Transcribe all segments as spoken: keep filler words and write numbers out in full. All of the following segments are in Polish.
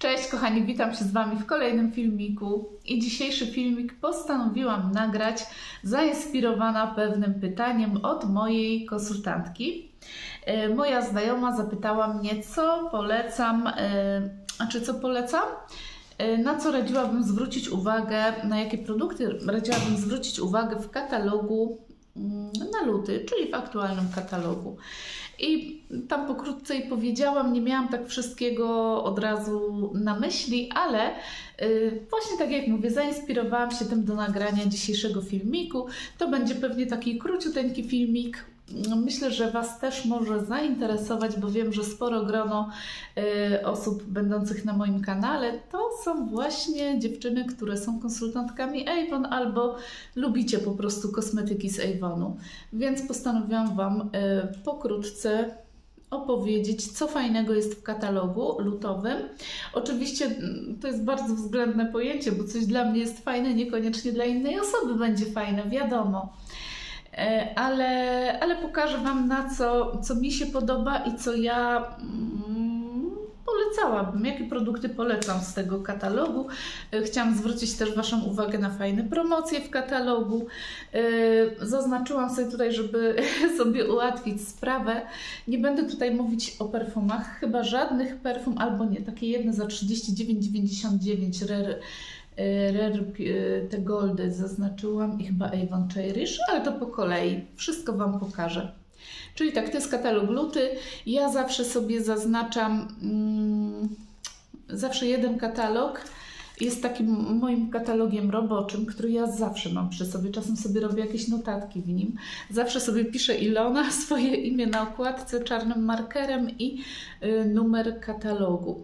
Cześć kochani, witam się z Wami w kolejnym filmiku i dzisiejszy filmik postanowiłam nagrać zainspirowana pewnym pytaniem od mojej konsultantki. Moja znajoma zapytała mnie, co polecam, a czy co polecam, na co radziłabym zwrócić uwagę, na jakie produkty radziłabym zwrócić uwagę w katalogu na luty, czyli w aktualnym katalogu. I tam pokrótce jej powiedziałam, nie miałam tak wszystkiego od razu na myśli, ale yy, właśnie tak jak mówię, zainspirowałam się tym do nagrania dzisiejszego filmiku. To będzie pewnie taki króciuteńki filmik. Myślę, że Was też może zainteresować, bo wiem, że sporo grono y, osób będących na moim kanale to są właśnie dziewczyny, które są konsultantkami Avon albo lubicie po prostu kosmetyki z Avonu. Więc postanowiłam Wam y, pokrótce opowiedzieć, co fajnego jest w katalogu lutowym. Oczywiście to jest bardzo względne pojęcie, bo coś dla mnie jest fajne, niekoniecznie dla innej osoby będzie fajne, wiadomo. Ale, ale pokażę Wam, na co, co mi się podoba i co ja mm, polecałabym, jakie produkty polecam z tego katalogu. Chciałam zwrócić też Waszą uwagę na fajne promocje w katalogu. Zaznaczyłam sobie tutaj, żeby sobie ułatwić sprawę. Nie będę tutaj mówić o perfumach, chyba żadnych perfum, albo nie, takie jedne za trzydzieści dziewięć dziewięćdziesiąt dziewięć Rare. Rare te goldy zaznaczyłam i chyba Avon Cherish, ale to po kolei. Wszystko Wam pokażę. Czyli tak, to jest katalog luty. Ja zawsze sobie zaznaczam, mm, zawsze jeden katalog jest takim moim katalogiem roboczym, który ja zawsze mam przy sobie. Czasem sobie robię jakieś notatki w nim. Zawsze sobie piszę Ilona, swoje imię na okładce czarnym markerem i y, numer katalogu.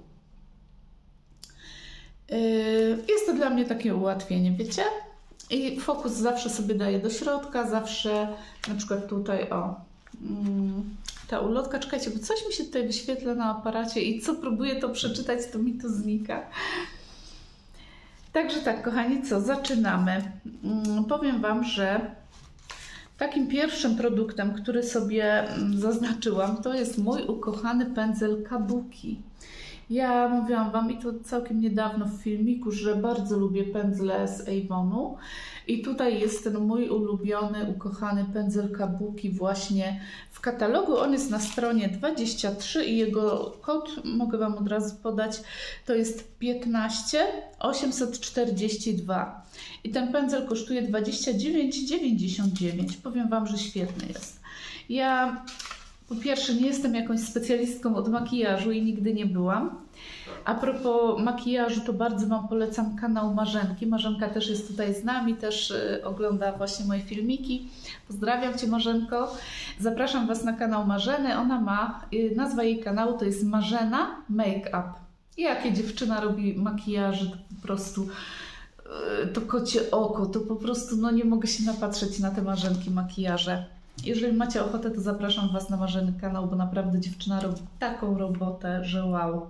Jest to dla mnie takie ułatwienie, wiecie? I fokus zawsze sobie daję do środka, zawsze na przykład tutaj, o, ta ulotka, czekajcie, bo coś mi się tutaj wyświetla na aparacie i co próbuję to przeczytać, to mi to znika. Także tak, kochani, co? Zaczynamy. Powiem Wam, że takim pierwszym produktem, który sobie zaznaczyłam, to jest mój ukochany pędzel Kabuki. Ja mówiłam Wam i to całkiem niedawno w filmiku, że bardzo lubię pędzle z Avonu i tutaj jest ten mój ulubiony, ukochany pędzel Kabuki właśnie w katalogu. On jest na stronie dwadzieścia trzy i jego kod mogę Wam od razu podać, to jest piętnaście osiemset czterdzieści dwa i ten pędzel kosztuje dwadzieścia dziewięć dziewięćdziesiąt dziewięć. Powiem Wam, że świetny jest. Ja po pierwsze nie jestem jakąś specjalistką od makijażu i nigdy nie byłam. A propos makijażu, to bardzo Wam polecam kanał Marzenki. Marzenka też jest tutaj z nami, też y, ogląda właśnie moje filmiki. Pozdrawiam Cię, Marzenko. Zapraszam Was na kanał Marzeny. Ona ma, y, nazwa jej kanału to jest Marzena Make-up. I jakie dziewczyna robi makijaże, to po prostu y, to kocie oko, to po prostu no nie mogę się napatrzeć na te Marzenki makijaże. Jeżeli macie ochotę, to zapraszam Was na Marzeny kanał, bo naprawdę dziewczyna robi taką robotę, że wow.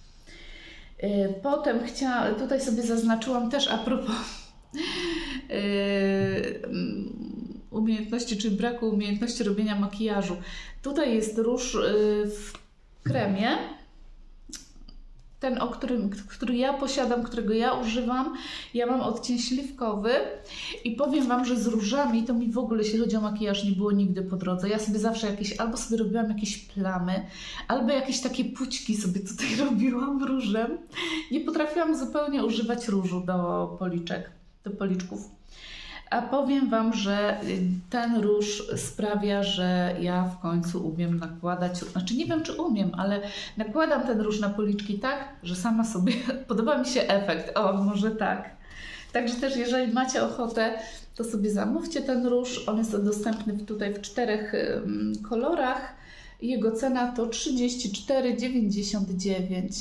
Potem chciałam, tutaj sobie zaznaczyłam też a propos yy, umiejętności, czy braku umiejętności robienia makijażu. Tutaj jest róż yy, w kremie. Ten, o którym, który ja posiadam, którego ja używam, ja mam odcień śliwkowy i powiem Wam, że z różami to mi w ogóle, jeśli chodzi o makijaż, nie było nigdy po drodze. Ja sobie zawsze jakieś, albo sobie robiłam jakieś plamy, albo jakieś takie pućki sobie tutaj robiłam różem. Nie potrafiłam zupełnie używać różu do policzek, do policzków. A powiem Wam, że ten róż sprawia, że ja w końcu umiem nakładać, znaczy nie wiem czy umiem, ale nakładam ten róż na policzki tak, że sama sobie, podoba mi się efekt, o może tak. Także też jeżeli macie ochotę, to sobie zamówcie ten róż, on jest dostępny tutaj w czterech kolorach. Jego cena to trzydzieści cztery dziewięćdziesiąt dziewięć.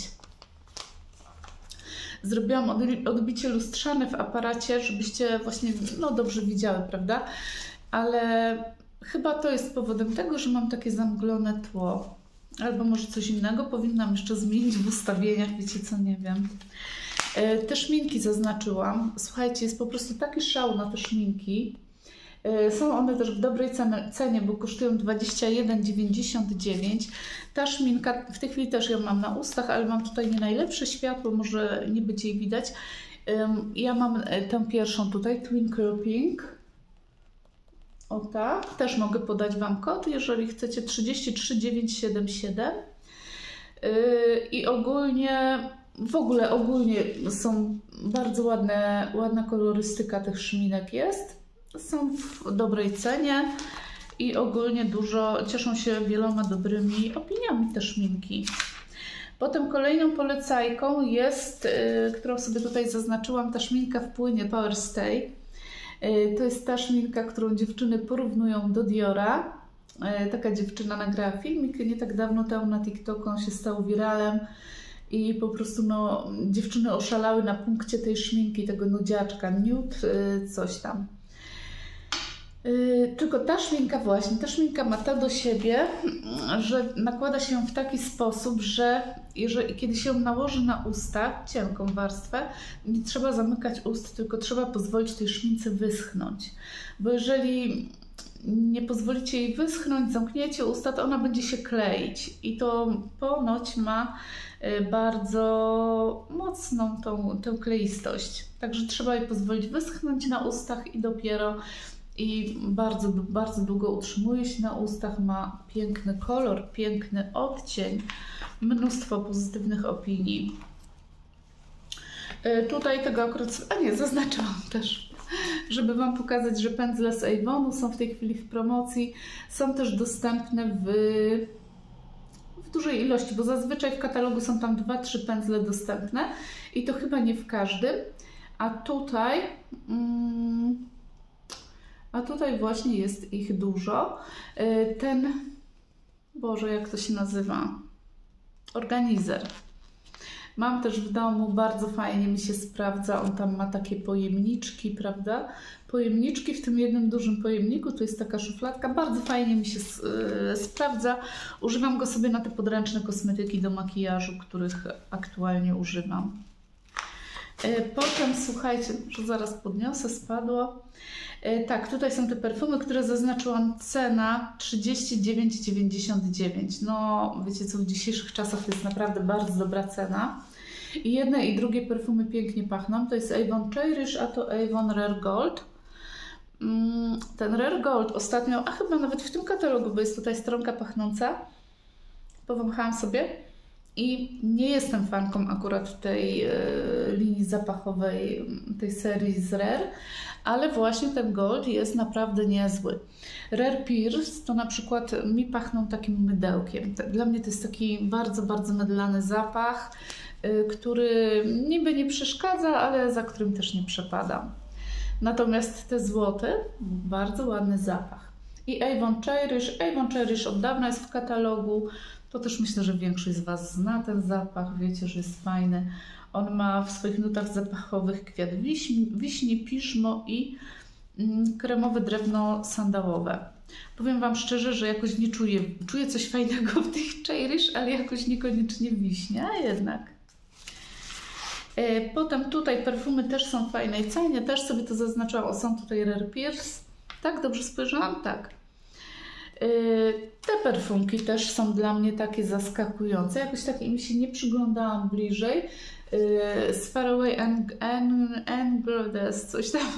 Zrobiłam odbicie lustrzane w aparacie, żebyście właśnie no, dobrze widziały, prawda? Ale chyba to jest powodem tego, że mam takie zamglone tło. Albo może coś innego powinnam jeszcze zmienić w ustawieniach, wiecie co, nie wiem. Te szminki zaznaczyłam. Słuchajcie, jest po prostu taki szał na te szminki. Są one też w dobrej cenie, bo kosztują dwadzieścia jeden dziewięćdziesiąt dziewięć. Ta szminka, w tej chwili też ją mam na ustach, ale mam tutaj nie najlepsze światło, może nie być jej widać. Ja mam tę pierwszą tutaj, Twinkle Pink. O tak, też mogę podać Wam kod, jeżeli chcecie, trzydzieści trzy dziewięćset siedemdziesiąt siedem. I ogólnie, w ogóle ogólnie są bardzo ładne, ładna kolorystyka tych szminek jest. Są w dobrej cenie i ogólnie dużo, cieszą się wieloma dobrymi opiniami te szminki. Potem kolejną polecajką jest, yy, którą sobie tutaj zaznaczyłam, ta szminka w płynie Power Stay. Yy, to jest ta szminka, którą dziewczyny porównują do Diora. Yy, taka dziewczyna nagrała filmik nie tak dawno temu na TikToku, on się stał wiralem i po prostu no, dziewczyny oszalały na punkcie tej szminki, tego nudziaczka, nude, yy, coś tam. Yy, tylko ta szminka właśnie, ta szminka ma to do siebie, że nakłada się ją w taki sposób, że jeżeli, kiedy się ją nałoży na usta, cienką warstwę, nie trzeba zamykać ust, tylko trzeba pozwolić tej szmince wyschnąć. Bo jeżeli nie pozwolicie jej wyschnąć, zamkniecie usta, to ona będzie się kleić i to ponoć ma bardzo mocną tą, tę kleistość. Także trzeba jej pozwolić wyschnąć na ustach i dopiero i bardzo, bardzo długo utrzymuje się na ustach, ma piękny kolor, piękny odcień, mnóstwo pozytywnych opinii. Tutaj tego akurat, a nie, zaznaczyłam też, żeby Wam pokazać, że pędzle z Avonu są w tej chwili w promocji, są też dostępne w, w dużej ilości, bo zazwyczaj w katalogu są tam dwa trzy pędzle dostępne i to chyba nie w każdym, a tutaj... Mm, A tutaj właśnie jest ich dużo. Ten, Boże, jak to się nazywa? Organizer. Mam też w domu, bardzo fajnie mi się sprawdza. On tam ma takie pojemniczki, prawda? Pojemniczki w tym jednym dużym pojemniku, tu jest taka szufladka. Bardzo fajnie mi się sprawdza. Używam go sobie na te podręczne kosmetyki do makijażu, których aktualnie używam. Potem, słuchajcie, że zaraz podniosę, spadło. Tak, tutaj są te perfumy, które zaznaczyłam, cena trzydzieści dziewięć dziewięćdziesiąt dziewięć. No, wiecie co, w dzisiejszych czasach to jest naprawdę bardzo dobra cena. I jedne i drugie perfumy pięknie pachną. To jest Avon Cherish, a to Avon Rare Gold. Ten Rare Gold ostatnio, a chyba nawet w tym katalogu, bo jest tutaj stronka pachnąca, powąchałam sobie. I nie jestem fanką akurat tej e, linii zapachowej, tej serii z Rare, ale właśnie ten Gold jest naprawdę niezły. Rare Pierce to na przykład mi pachną takim mydełkiem. Dla mnie to jest taki bardzo, bardzo mydlany zapach, e, który niby nie przeszkadza, ale za którym też nie przepadam. Natomiast te złote, bardzo ładny zapach. I Avon Cherish, Avon Cherish od dawna jest w katalogu. To też myślę, że większość z Was zna ten zapach, wiecie, że jest fajny. On ma w swoich nutach zapachowych kwiat wiśni, wiśni piżmo i mm, kremowe drewno sandałowe. Powiem Wam szczerze, że jakoś nie czuję, czuję coś fajnego w tych Cherish, ale jakoś niekoniecznie wiśnie, a jednak. E, potem tutaj perfumy też są w fajnej cenie, też sobie to zaznaczyłam, o, są tutaj Rare Pierce. Tak, dobrze spojrzałam? Tak. Te perfumki też są dla mnie takie zaskakujące. Jakoś tak im się nie przyglądałam bliżej. Z Far Away and Goddess, coś tam.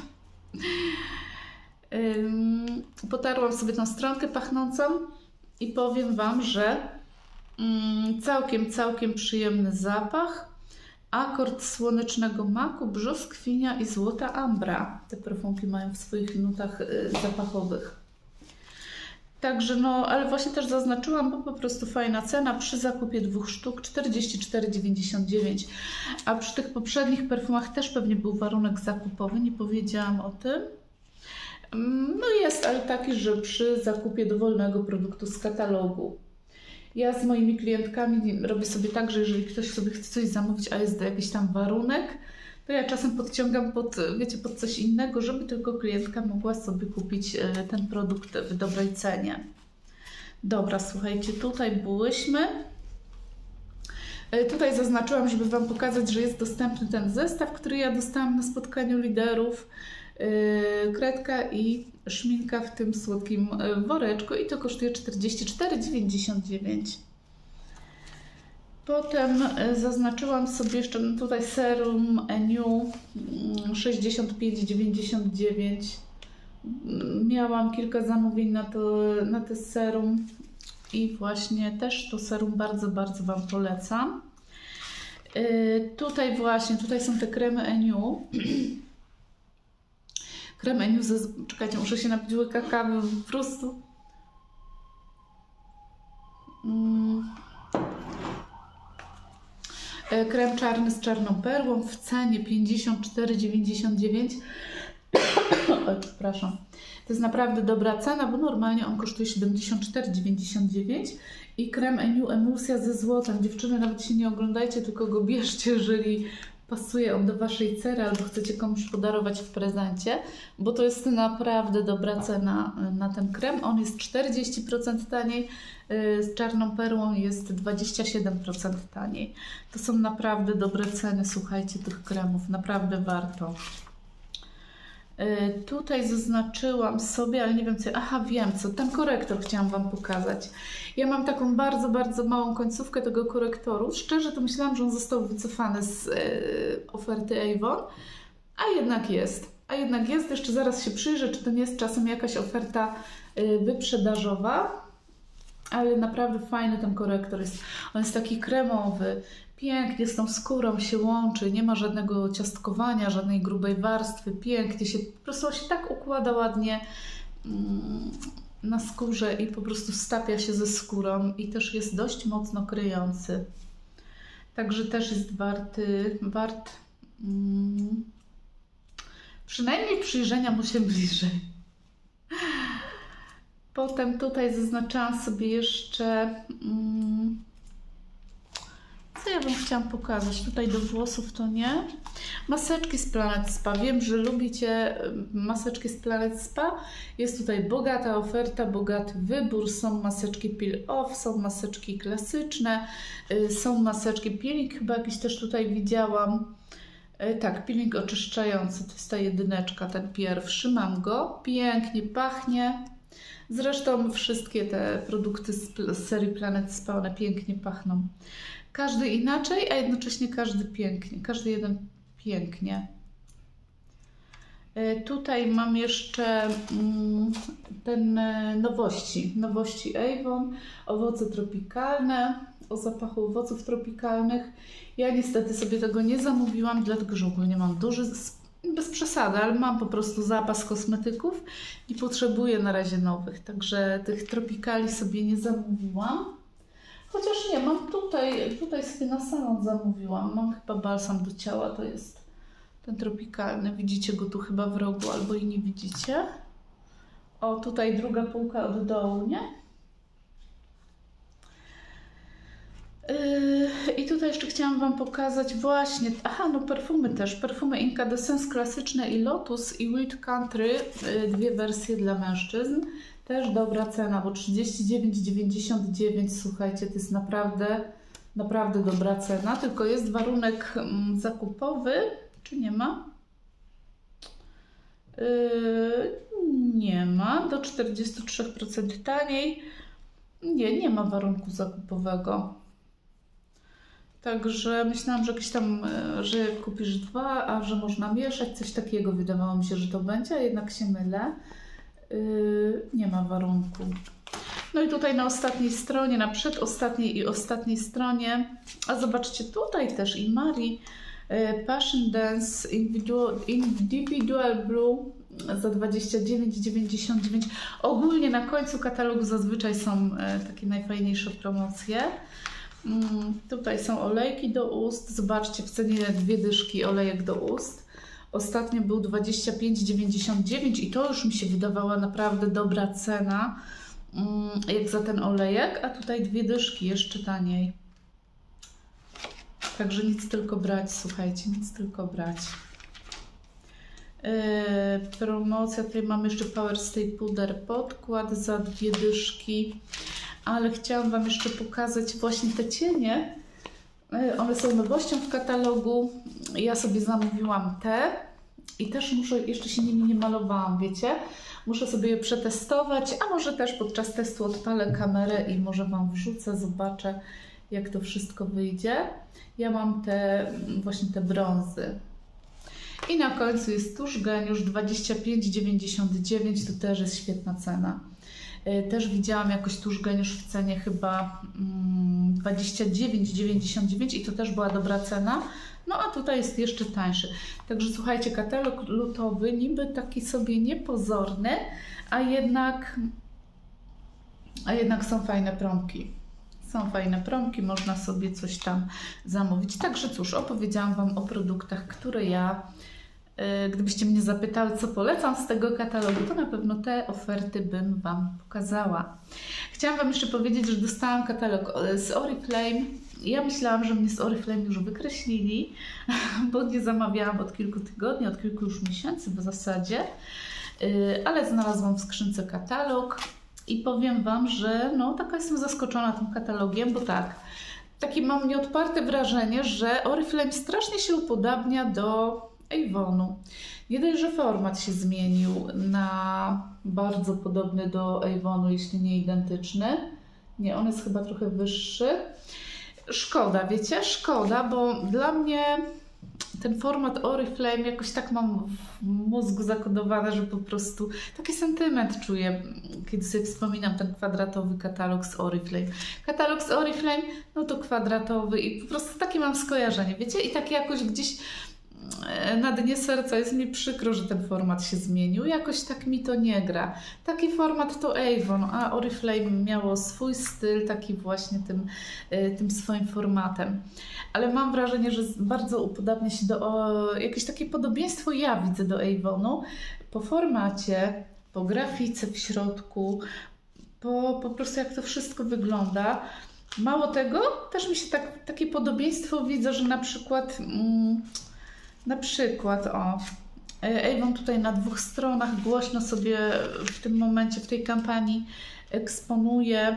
Potarłam sobie tą stronkę pachnącą i powiem Wam, że całkiem, całkiem przyjemny zapach. Akord słonecznego maku, brzoskwinia i złota ambra. Te perfumki mają w swoich nutach zapachowych. Także no, ale właśnie też zaznaczyłam, bo po prostu fajna cena przy zakupie dwóch sztuk, czterdzieści cztery dziewięćdziesiąt dziewięć. A przy tych poprzednich perfumach też pewnie był warunek zakupowy, nie powiedziałam o tym. No jest, ale taki, że przy zakupie dowolnego produktu z katalogu. Ja z moimi klientkami robię sobie tak, że jeżeli ktoś sobie chce coś zamówić, a jest jakiś tam warunek, to ja czasem podciągam pod, wiecie, pod coś innego, żeby tylko klientka mogła sobie kupić ten produkt w dobrej cenie. Dobra, słuchajcie, tutaj byłyśmy. Tutaj zaznaczyłam, żeby Wam pokazać, że jest dostępny ten zestaw, który ja dostałam na spotkaniu liderów. yy, kredka i szminka w tym słodkim woreczku i to kosztuje czterdzieści cztery dziewięćdziesiąt dziewięć. Potem zaznaczyłam sobie jeszcze tutaj serum Eniu sześćdziesiąt pięć dziewięćdziesiąt dziewięć. Miałam kilka zamówień na to, na to serum i właśnie też to serum bardzo, bardzo Wam polecam. Yy, tutaj właśnie, tutaj są te kremy Eniu. Krem Eniu, ze... czekajcie, muszę się napić łyka kawy, po prostu. Mm. Krem czarny z czarną perłą w cenie pięćdziesiąt cztery dziewięćdziesiąt dziewięć. Oj, przepraszam. To jest naprawdę dobra cena, bo normalnie on kosztuje siedemdziesiąt cztery dziewięćdziesiąt dziewięć. I krem Eniu Emulsja ze złotem. Dziewczyny, nawet się nie oglądajcie, tylko go bierzcie, jeżeli pasuje on do Waszej cery albo chcecie komuś podarować w prezencie, bo to jest naprawdę dobra cena na ten krem. On jest czterdzieści procent taniej, z czarną perłą jest dwadzieścia siedem procent taniej. To są naprawdę dobre ceny, słuchajcie, tych kremów, naprawdę warto. Tutaj zaznaczyłam sobie, ale nie wiem co, aha, wiem co, ten korektor chciałam Wam pokazać. Ja mam taką bardzo, bardzo małą końcówkę tego korektoru. Szczerze to myślałam, że on został wycofany z e, oferty Avon, a jednak jest. A jednak jest, jeszcze zaraz się przyjrzę, czy to nie jest czasem jakaś oferta e, wyprzedażowa, ale naprawdę fajny ten korektor jest. On jest taki kremowy, pięknie z tą skórą się łączy, nie ma żadnego ciastkowania, żadnej grubej warstwy, pięknie się, po prostu on się tak układa ładnie mm, na skórze i po prostu stapia się ze skórą i też jest dość mocno kryjący. Także też jest warty, wart mm, przynajmniej przyjrzenia mu się bliżej. Potem tutaj zaznaczałam sobie jeszcze mm, co ja Wam chciałam pokazać? Tutaj do włosów to nie. Maseczki z Planet Spa. Wiem, że lubicie maseczki z Planet Spa. Jest tutaj bogata oferta, bogaty wybór. Są maseczki peel off, są maseczki klasyczne, są maseczki peeling, chyba jakiś też tutaj widziałam. Tak, peeling oczyszczający, to jest ta jedyneczka, ten pierwszy. Mam go. Pięknie pachnie. Zresztą wszystkie te produkty z serii Planet Spa, one pięknie pachną. Każdy inaczej, a jednocześnie każdy pięknie. Każdy jeden pięknie. Tutaj mam jeszcze ten nowości. Nowości Avon. Owoce tropikalne. O zapachu owoców tropikalnych. Ja niestety sobie tego nie zamówiłam, dlatego że ogólnie mam duży, bez przesady, ale mam po prostu zapas kosmetyków i potrzebuję na razie nowych. Także tych tropikali sobie nie zamówiłam. Chociaż nie, mam tutaj, tutaj sobie na salon zamówiłam. Mam chyba balsam do ciała, to jest ten tropikalny. Widzicie go tu chyba w rogu, albo i nie widzicie. O, tutaj druga półka od dołu, nie? Yy, I tutaj jeszcze chciałam Wam pokazać właśnie, aha, no perfumy też. Perfumy Incandescence klasyczne i Lotus i Wild Country, yy, dwie wersje dla mężczyzn. Też dobra cena, bo trzydzieści dziewięć dziewięćdziesiąt dziewięć, słuchajcie, to jest naprawdę, naprawdę dobra cena. Tylko jest warunek mm, zakupowy, czy nie ma? Yy, nie ma, do czterdziestu trzech procent taniej. Nie, nie ma warunku zakupowego. Także myślałam, że jakieś tam, że kupisz dwa, a że można mieszać, coś takiego wydawało mi się, że to będzie, a jednak się mylę. Yy, nie ma warunku. No i tutaj na ostatniej stronie, na przedostatniej i ostatniej stronie, a zobaczcie tutaj też i Marii yy, Passion Dance Individual, Individual Blue za dwadzieścia dziewięć dziewięćdziesiąt dziewięć. Ogólnie na końcu katalogu zazwyczaj są yy, takie najfajniejsze promocje. Mm, tutaj są olejki do ust. Zobaczcie, w cenie dwie dyszki olejek do ust. Ostatnio był dwadzieścia pięć dziewięćdziesiąt dziewięć i to już mi się wydawała naprawdę dobra cena, mm, jak za ten olejek, a tutaj dwie dyszki jeszcze taniej. Także nic tylko brać, słuchajcie, nic tylko brać. Yy, promocja, tutaj mamy jeszcze Power Stay Puder podkład za dwie dyszki. Ale chciałam Wam jeszcze pokazać właśnie te cienie. One są nowością w katalogu. Ja sobie zamówiłam te I też muszę, jeszcze się nimi nie malowałam, wiecie? Muszę sobie je przetestować, a może też podczas testu odpalę kamerę i może Wam wrzucę, zobaczę, jak to wszystko wyjdzie. Ja mam te właśnie te brązy. I na końcu jest tusz Geniusz dwadzieścia pięć dziewięćdziesiąt dziewięć, to też jest świetna cena. Też widziałam jakoś tusz Geniusz w cenie chyba dwadzieścia dziewięć dziewięćdziesiąt dziewięć i to też była dobra cena. No a tutaj jest jeszcze tańszy. Także słuchajcie, katalog lutowy niby taki sobie niepozorny, a jednak, a jednak są fajne promki. Są fajne promki, można sobie coś tam zamówić. Także cóż, opowiedziałam Wam o produktach, które ja, yy, gdybyście mnie zapytały, co polecam z tego katalogu, to na pewno te oferty bym Wam pokazała. Chciałam Wam jeszcze powiedzieć, że dostałam katalog z Oriflame. Ja myślałam, że mnie z Oriflame już wykreślili, bo nie zamawiałam od kilku tygodni, od kilku już miesięcy w zasadzie, yy, ale znalazłam w skrzynce katalog. I powiem Wam, że no taka jestem zaskoczona tym katalogiem, bo tak, takie mam nieodparte wrażenie, że Oriflame strasznie się upodabnia do Avonu. Nie dość, że format się zmienił na bardzo podobny do Avonu, jeśli nie identyczny. Nie, on jest chyba trochę wyższy. Szkoda, wiecie, szkoda, bo dla mnie ten format Oriflame jakoś tak mam w mózgu zakodowane, że po prostu taki sentyment czuję, kiedy sobie wspominam ten kwadratowy katalog z Oriflame. Katalog z Oriflame, no to kwadratowy i po prostu takie mam skojarzenie, wiecie? I tak jakoś gdzieś na dnie serca jest mi przykro, że ten format się zmienił. Jakoś tak mi to nie gra. Taki format to Avon, a Oriflame miało swój styl, taki właśnie tym, tym swoim formatem. Ale mam wrażenie, że bardzo upodabnia się do... O, jakieś takie podobieństwo ja widzę do Avonu. Po formacie, po grafice w środku, po, po prostu jak to wszystko wygląda. Mało tego, też mi się tak, takie podobieństwo widzę, że na przykład... Mm, Na przykład, o, Avon tutaj na dwóch stronach głośno sobie w tym momencie, w tej kampanii eksponuje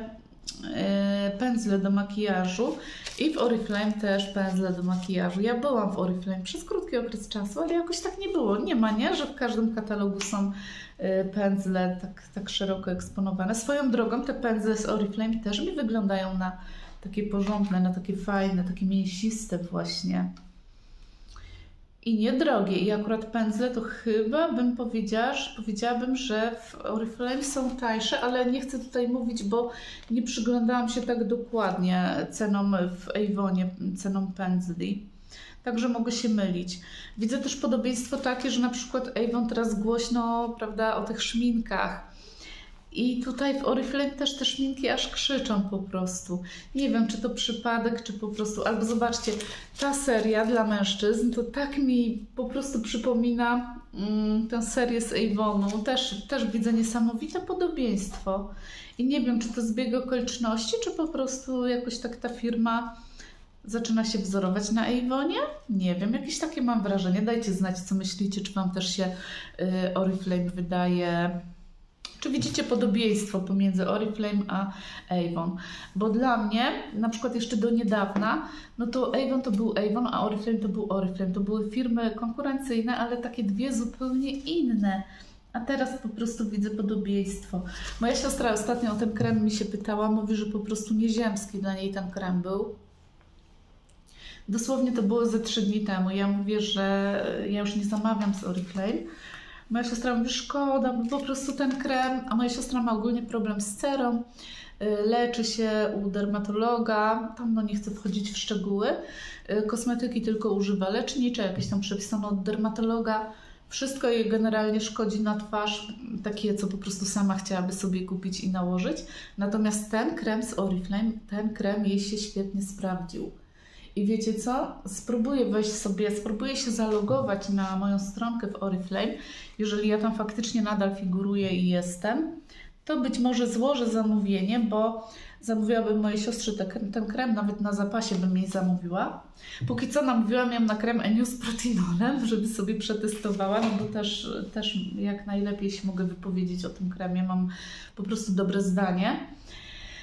pędzle do makijażu i w Oriflame też pędzle do makijażu. Ja byłam w Oriflame przez krótki okres czasu, ale jakoś tak nie było. Nie ma, nie? Że w każdym katalogu są pędzle tak, tak szeroko eksponowane. Swoją drogą te pędzle z Oriflame też mi wyglądają na takie porządne, na takie fajne, takie mięsiste właśnie. I niedrogie. I akurat pędzle to chyba bym powiedziała, że powiedziałabym, że w Oriflame są tańsze, ale nie chcę tutaj mówić, bo nie przyglądałam się tak dokładnie cenom w Avonie, cenom pędzli. Także mogę się mylić. Widzę też podobieństwo takie, że na przykład Avon teraz głośno, prawda, o tych szminkach. I tutaj w Oriflame też te szminki aż krzyczą po prostu. Nie wiem, czy to przypadek, czy po prostu... Albo zobaczcie, ta seria dla mężczyzn to tak mi po prostu przypomina mm, tę serię z Avonu. Też, też widzę niesamowite podobieństwo. I nie wiem, czy to zbieg okoliczności, czy po prostu jakoś tak ta firma zaczyna się wzorować na Avonie? Nie wiem, jakieś takie mam wrażenie. Dajcie znać, co myślicie, czy Wam też się y, Oriflame wydaje... Czy widzicie podobieństwo pomiędzy Oriflame a Avon? Bo dla mnie, na przykład jeszcze do niedawna, no to Avon to był Avon, a Oriflame to był Oriflame. To były firmy konkurencyjne, ale takie dwie zupełnie inne. A teraz po prostu widzę podobieństwo. Moja siostra ostatnio o ten krem mi się pytała, mówi, że po prostu nieziemski dla niej ten krem był. Dosłownie to było ze trzy dni temu. Ja mówię, że ja już nie zamawiam z Oriflame. Moja siostra mówi, szkoda, bo po prostu ten krem, a moja siostra ma ogólnie problem z cerą, leczy się u dermatologa, tam no nie chcę wchodzić w szczegóły, kosmetyki tylko używa lecznicze, jakieś tam przepisane od dermatologa, wszystko jej generalnie szkodzi na twarz, takie co po prostu sama chciałaby sobie kupić i nałożyć, natomiast ten krem z Oriflame, ten krem jej się świetnie sprawdził. I wiecie co? Spróbuję wejść sobie, spróbuję się zalogować na moją stronkę w Oriflame. Jeżeli ja tam faktycznie nadal figuruję i jestem, to być może złożę zamówienie, bo zamówiłabym mojej siostrze ten, ten krem, nawet na zapasie bym jej zamówiła. Póki co namówiłam ją na krem Eniu z protinolem, żeby sobie przetestowała, no bo też, też jak najlepiej się mogę wypowiedzieć o tym kremie, mam po prostu dobre zdanie.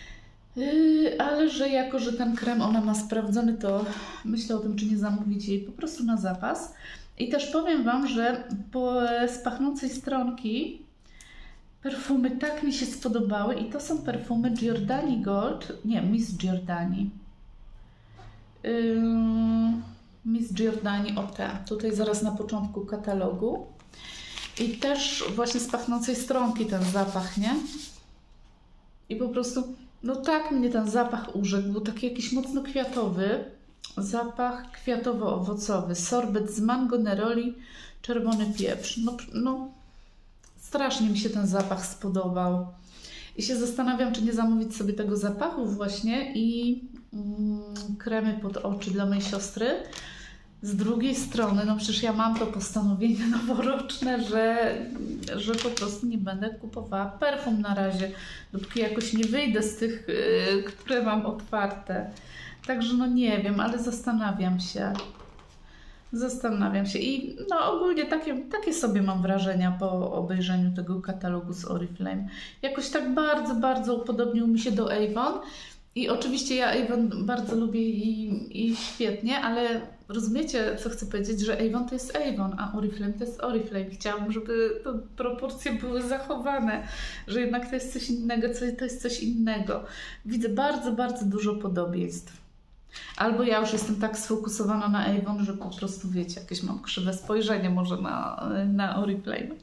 Yy, ale że jako, że ten krem ona ma sprawdzony, to myślę o tym, czy nie zamówić jej po prostu na zapas. I też powiem Wam, że po z pachnącej stronki perfumy tak mi się spodobały i to są perfumy Giordani Gold, nie, Miss Giordani. Yy, Miss Giordani o te, tutaj zaraz na początku katalogu. I też właśnie z pachnącej stronki ten zapach, nie? I po prostu, no tak mnie ten zapach urzekł, był taki jakiś mocno kwiatowy. Zapach kwiatowo-owocowy, sorbet z mango, neroli, czerwony pieprz. No, no strasznie mi się ten zapach spodobał. I się zastanawiam, czy nie zamówić sobie tego zapachu właśnie i mm, kremy pod oczy dla mojej siostry. Z drugiej strony, no przecież ja mam to postanowienie noworoczne, że, że po prostu nie będę kupowała perfum na razie, dopóki jakoś nie wyjdę z tych, yy, które mam otwarte. Także no nie wiem, ale zastanawiam się. Zastanawiam się i no ogólnie takie, takie sobie mam wrażenia po obejrzeniu tego katalogu z Oriflame. Jakoś tak bardzo, bardzo upodobnił mi się do Avon. I oczywiście ja Avon bardzo lubię i, i świetnie, ale rozumiecie, co chcę powiedzieć, że Avon to jest Avon, a Oriflame to jest Oriflame. Chciałabym, żeby te proporcje były zachowane, że jednak to jest coś innego, to jest coś innego. Widzę bardzo, bardzo dużo podobieństw. Albo ja już jestem tak sfokusowana na Avon, że po prostu wiecie, jakieś mam krzywe spojrzenie może na, na Oriflame.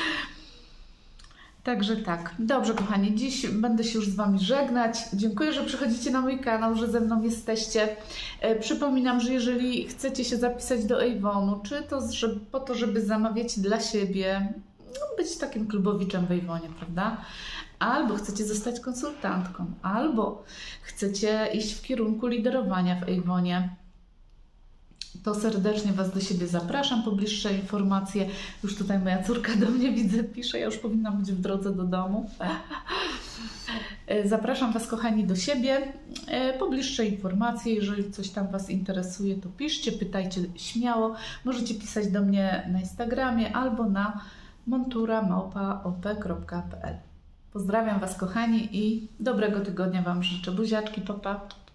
Także tak. Dobrze, kochani, dziś będę się już z Wami żegnać. Dziękuję, że przychodzicie na mój kanał, że ze mną jesteście. E, przypominam, że jeżeli chcecie się zapisać do Avonu, czy to że, po to, żeby zamawiać dla siebie, no, być takim klubowiczem w Avonie, prawda? Albo chcecie zostać konsultantką, albo chcecie iść w kierunku liderowania w Avonie, to serdecznie Was do siebie zapraszam. Pobliższe informacje, już tutaj moja córka do mnie widzę, pisze, ja już powinnam być w drodze do domu. Zapraszam Was, kochani, do siebie. Pobliższe informacje, jeżeli coś tam Was interesuje, to piszcie, pytajcie śmiało. Możecie pisać do mnie na Instagramie albo na montura małpa o p kropka p l. Pozdrawiam Was, kochani, i dobrego tygodnia Wam życzę. Buziaczki, pa, pa.